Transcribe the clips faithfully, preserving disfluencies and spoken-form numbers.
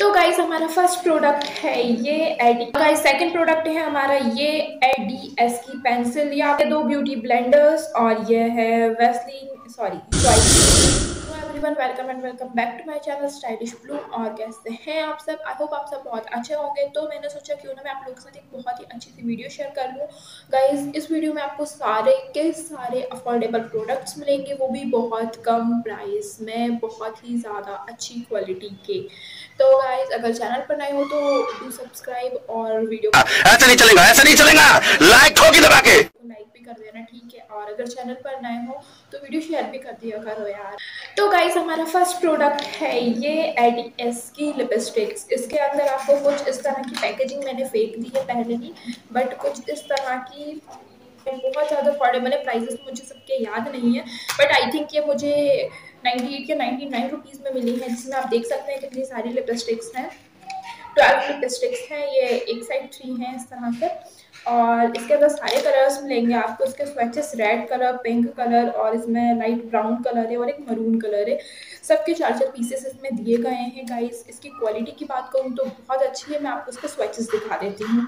तो गाइस हमारा first product है ये एडी। गाइस सेकंड प्रोडक्ट है हमारा ये एडीएस की पेंसिल। यहाँ पे दो ब्यूटी ब्लेंडर्स और ये है Vaseline sorry hello everyone, welcome and welcome back to my channel Stylish Blue. और कैसे हैं आप सब? आई होप आप सब बहुत अच्छे होंगे। तो मैंने सोचा क्यों ना मैं आप लोगों के साथ एक बहुत ही अच्छी सी वीडियो शेयर कर लूँ। गाइस इस वीडियो में आपको सारे के सारे अफोर्डेबल प्रोडक्ट्स मिलेंगे, वो भी बहुत कम प्राइस में, बहुत ही ज़्यादा अच्छी क्वालिटी के। तो गाइस अगर चैनल पर नए हो तो डू सब्सक्राइब और वीडियो ऐसा नहीं चलेगा, ऐसा नहीं चलेगा, लाइक ठोकी दबा के लाइक भी कर देना, ठीक है। और अगर चैनल पर नए हो तो वीडियो शेयर भी कर दिया करो यार। तो गाइस हमारा फर्स्ट प्रोडक्ट है ये एडीएस की लिपस्टिक्स। इसके अंदर आपको कुछ इस तरह की पैकेजिंग मैंने फेंक दी है पहले ही, बट कुछ इस तरह की बहुत ज़्यादा अफोर्डेबल है। प्राइजेस मुझे सबके याद नहीं है, बट आई थिंक ये मुझे नाइन्टी एट या नाइन्टी नाइन रुपीज़ में मिली है, जिसमें आप देख सकते हैं कितनी सारी लिपस्टिक्स हैं। ट्वेल्व लिपस्टिक्स हैं, ये एक साइड थ्री हैं इस तरह से। और इसके अंदर सारे कलर्स मिलेंगे आपको। इसके swatches red colour, pink colour और इसमें लाइट ब्राउन कलर है और एक मरून कलर है। सबके चार चार पीसेस इसमें दिए गए हैं। गाइस इसकी क्वालिटी की बात करूँ तो बहुत अच्छी है। मैं आपको इसके स्वैचेस दिखा देती हूँ।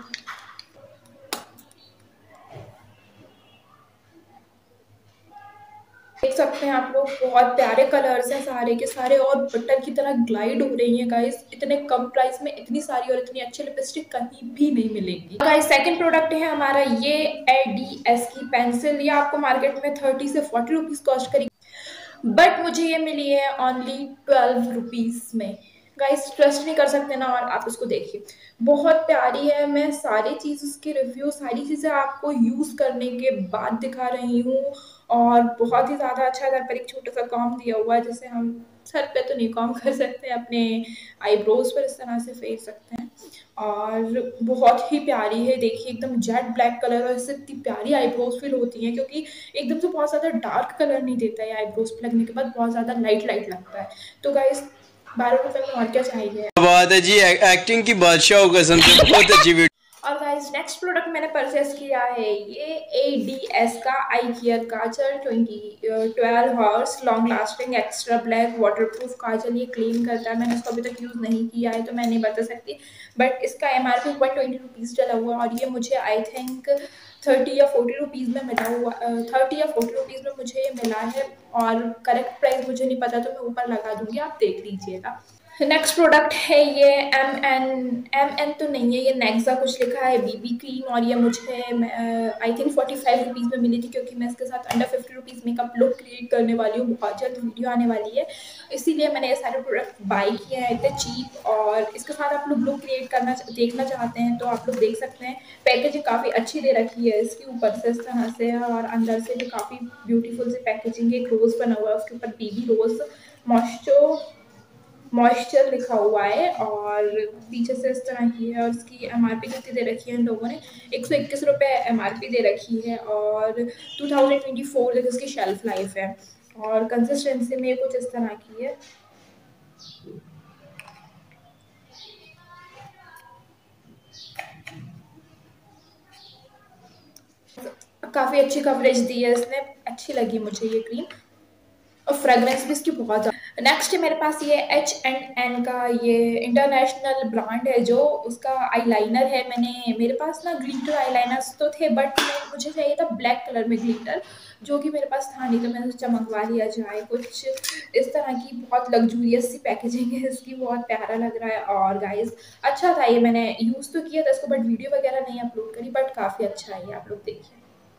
देख सकते हैं आप लोग, बहुत प्यारे कलर्स हैं सारे के सारे और बटर की तरह ग्लाइड हो रही हैं। गाइस इतने कम प्राइस में इतनी सारी और इतनी अच्छी लिपस्टिक कहीं भी नहीं मिलेंगी। गाइस सेकंड प्रोडक्ट है हमारा ये एडीएस की पेंसिल। ये आपको मार्केट में थर्टी से फोर्टी रुपीज कॉस्ट करेगी, बट मुझे ये मिली है ओनली ट्वेल्व रुपीज में। गाइस ट्रस्ट नहीं कर सकते ना, और आप इसको देखिए, बहुत प्यारी है। मैं सारी चीज़ उसकी रिव्यू, सारी चीज़ें आपको यूज़ करने के बाद दिखा रही हूँ। और बहुत ही ज़्यादा अच्छा है। पर एक छोटा सा कॉम दिया हुआ है, जैसे हम सर पे तो नहीं कॉम कर सकते, अपने आईब्रोज पर इस तरह से फेर सकते हैं। और बहुत ही प्यारी है, देखिए एकदम जेट ब्लैक कलर, और इससे इतनी प्यारी आईब्रोज फील होती हैं, क्योंकि एकदम से बहुत ज़्यादा डार्क कलर नहीं देता है आईब्रोज पे लगने के बाद, बहुत ज़्यादा लाइट लाइट लगता है। तो गाइस बारह रुपये में और क्या चाहिए। बात है जी, एक्टिंग की बादशाह हो कसम से, बहुत अच्छी वीडियो। और गाइस नेक्स्ट प्रोडक्ट मैंने परचेस किया है ये एडीएस का eye care kajal twenty twelve hours long lasting extra black waterproof kajal. ये क्लीन करता है। मैंने इसको अभी तक यूज़ नहीं किया है तो मैं नहीं बता सकती, बट इसका M R P one twenty rupees डला हुआ और ये मुझे आई थिंक थर्टी या फोर्टी रुपीज़ में मिला हुआ, थर्टी या फोर्टी रुपीज़ में मुझे ये मिला है। और करेक्ट प्राइस मुझे नहीं पता तो मैं ऊपर लगा दूंगी, आप देख लीजिएगा। नेक्स्ट प्रोडक्ट है ये एम एन एम एन तो नहीं है, ये नेक्सा कुछ लिखा है बीबी क्रीम। और ये मुझे I think forty five rupees में मिली थी, क्योंकि मैं इसके साथ under fifty rupees makeup look create करने वाली हूँ। बहुत जल्द वीडियो आने वाली है, इसीलिए मैंने ये सारे प्रोडक्ट बाई किए हैं इतने चीप। और इसके साथ आप लोग लुक क्रिएट करना देखना चाहते हैं तो आप लोग देख सकते हैं। पैकेजिंग काफ़ी अच्छी दे रखी है इसकी, ऊपर से इस तरह से, और अंदर से भी काफ़ी ब्यूटीफुल से पैकेजिंग। एक रोज़ बना हुआ है, उसके ऊपर बेबी रोज़ मॉइस्चर मॉइस्चर लिखा हुआ है, और पीछे से इस तरह की है। और इसकी एमआरपी कितनी दे रखी है इन लोगों ने, एक सौ इक्कीस रुपये एमआरपी दे रखी है, और टू थाउजेंड ट्वेंटी फोर तक इसकी शेल्फ लाइफ है। और कंसिस्टेंसी में कुछ इस तरह की है। काफ़ी अच्छी कवरेज दी है इसने, अच्छी लगी मुझे ये क्रीम। और फ्रेगरेंस भी इसकी बहुत ज़्यादा। नेक्स्ट मेरे पास ये एच एंड एन का, ये इंटरनेशनल ब्रांड है जो, उसका आईलाइनर है। मैंने मेरे पास ना ग्लिटर आईलाइनर्स तो थे, बट मुझे चाहिए था ब्लैक कलर में ग्लिटर, जो कि मेरे पास था नहीं, तो मैंने सोचा मंगवा लिया जाए। कुछ इस तरह की बहुत लग्जूरियस सी पैकेजिंग है इसकी, बहुत प्यारा लग रहा है। और गाइस अच्छा था ये, मैंने यूज़ तो किया था इसको, बट वीडियो वगैरह नहीं अपलोड करी, बट काफ़ी अच्छा है ये, आप लोग देखिए।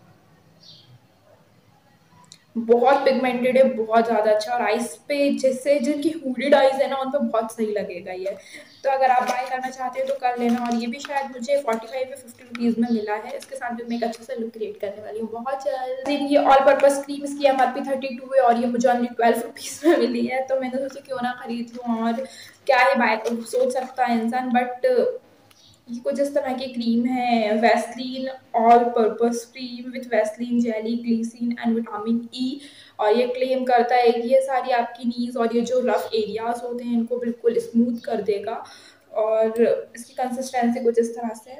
बहुत पिगमेंटेड है, बहुत ज़्यादा अच्छा। और आइज पे जैसे जिनकी हुडेड आइज है ना, उन पर बहुत सही लगेगा ये। तो अगर आप बाय करना चाहते हो तो कर लेना। और ये भी शायद मुझे फोर्टी फाइव या फिफ्टी रुपीज़ में मिला है। इसके साथ भी मैं एक अच्छा सा लुक क्रिएट करने वाली हूँ बहुत जल्द। ये ऑल पर्पज क्रीम, इसकी M R P thirty two है और ये मुझे ओनली ट्वेल्व रुपीज़ में मिली है, तो मैंने सोचा क्यों ना खरीद लूँ। और क्या है बाय सोच सकता है इंसान, बट ये कुछ इस तरह की क्रीम है, Vaseline all purpose cream with Vaseline jelly glycerin and vitamin E. और ये क्लेम करता है कि ये सारी आपकी नीज और ये जो रफ एरियाज होते हैं इनको बिल्कुल स्मूथ कर देगा। और इसकी कंसिस्टेंसी कुछ इस तरह से है।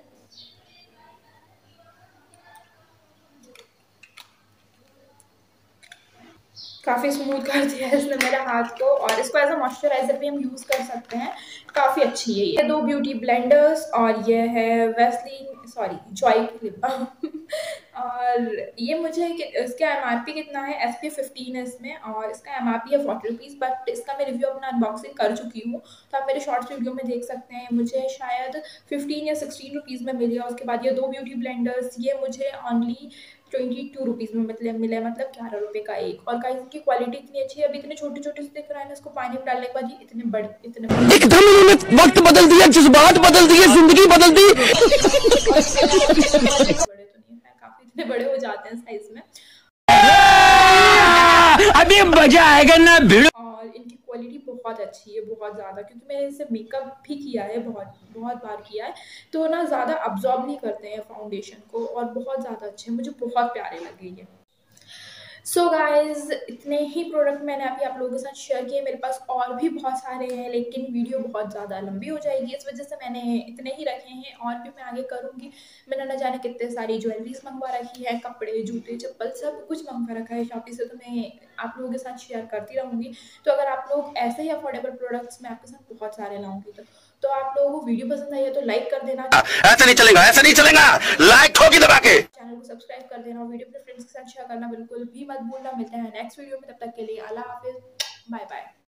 काफ़ी स्मूथ कर दिया है इसने मेरे हाथ को, और इसको एज अ मॉइस्चराइजर भी हम यूज़ कर सकते हैं। काफ़ी अच्छी है ये। दो ब्यूटी ब्लेंडर्स, और ये है वैसलीन सॉरी जॉय की लिप बाम और ये मुझे इसका एम आर पी कितना है, एस पी फिफ्टीन है इसमें, और इसका एम आर पी है फोर्टी रुपीज़, बट इसका मैं रिव्यू अपना अनबॉक्सिंग कर चुकी हूँ, तो आप मेरे शॉर्ट्स वीडियो में देख सकते हैं। मुझे शायद फिफ्टीन या सिक्सटीन रुपीज़ में मिलेगा। उसके बाद ये दो ब्यूटी ब्लेंडर्स, ये मुझे ऑनली ट्वेंटी टू रुपीज़ में मतलब मिला, मतलब ग्यारह रुपये का एक। और गाइस इनकी क्वालिटी इतनी अच्छी है, अभी इतने छोटे छोटे से दिख रहा है ना, इसको पानी में डालने के बाद ये इतने बड़े इतने बड़े एकदम इन्होंने वक्त बदल दिया, जज्बात बदल दिए, जिंदगी बदल दी। बड़े तो नहीं है, काफी इतने बड़े हो जाते हैं साइज में। अभी मजा आएगा ना भिड़ो। और इनकी क्वालिटी बहुत अच्छी है, बहुत ज़्यादा, क्योंकि मैंने इसे मेकअप भी किया है, बहुत बहुत बार किया है, तो ना ज़्यादा अब्जॉर्ब नहीं करते हैं फाउंडेशन को, और बहुत ज़्यादा अच्छे हैं, मुझे बहुत प्यारे लगे ये। सो so गाइज, इतने ही प्रोडक्ट मैंने अभी आप लोगों के साथ शेयर किए। मेरे पास और भी बहुत सारे हैं, लेकिन वीडियो बहुत ज़्यादा लंबी हो जाएगी, इस वजह से मैंने इतने ही रखे हैं। और भी मैं आगे करूँगी। मैंने न जाने कितने सारी ज्वेलरीज मंगवा रखी है, कपड़े, जूते, चप्पल, सब कुछ मंगवा रखा है शॉपी से, तो मैं आप लोगों के साथ शेयर करती रहूँगी। तो अगर आप लोग ऐसे ही अफोर्डेबल प्रोडक्ट्स मैं आपके साथ बहुत सारे लाऊंगी, तो तो आप लोगों को वीडियो पसंद आई है तो लाइक कर देना। ऐसा नहीं चलेगा, ऐसा नहीं चलेगा, लाइक ठोकी दबा के चैनल को सब्सक्राइब कर देना, और वीडियो अपने फ्रेंड्स के साथ शेयर करना बिल्कुल भी मत भूलना। मिलते हैं नेक्स्ट वीडियो में, तब तक के लिए अल्लाह हाफिज, बाय बाय।